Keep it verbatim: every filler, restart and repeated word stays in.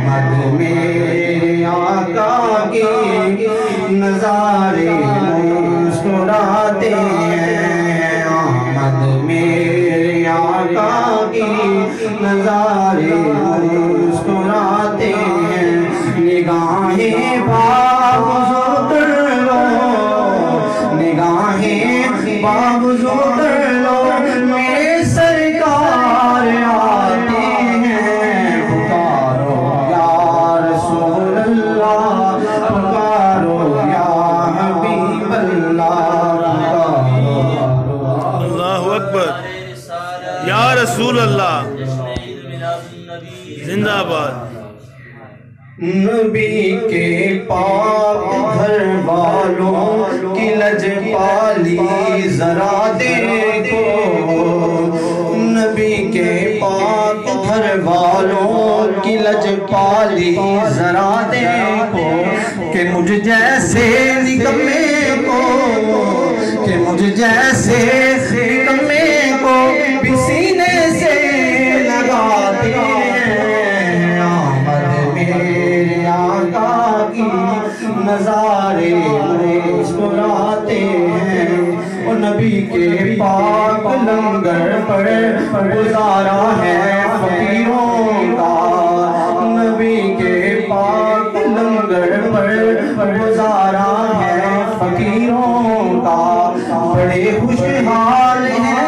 آمد میرے آقا کی نظارے مسکراتے ہیں، آمد میرے آقا کی نظارے مسکراتے ہیں، نگاہیں باوزو کر لو، نگاہیں باوزو کر لو، میرے سرکار آتے ہیں، پکارو یا رسول اللہ، پکارو یا حبیب اللہ، اللہ اکبر، یا رسول اللہ، زندہ باد۔ نبی کے پاک گھر والوں کی لجپالی ذرا دیکھو، نبی کے پاک گھر والوں کی لجپالی ذرا دیکھو، کہ مجھ جیسے نکمے کو، کہ مجھ جیسے نکمے کو بھی سینے سے لگاتے ہیں، آمد میرے آقا کی نظارے مسکراتے ہیں، اور نبی کے پاک لنگر پر گزارا ہے فقیروں کا، نبی کے پاک لنگر پر گزارا ہے فقیروں کا، بڑے خوشحال ہیں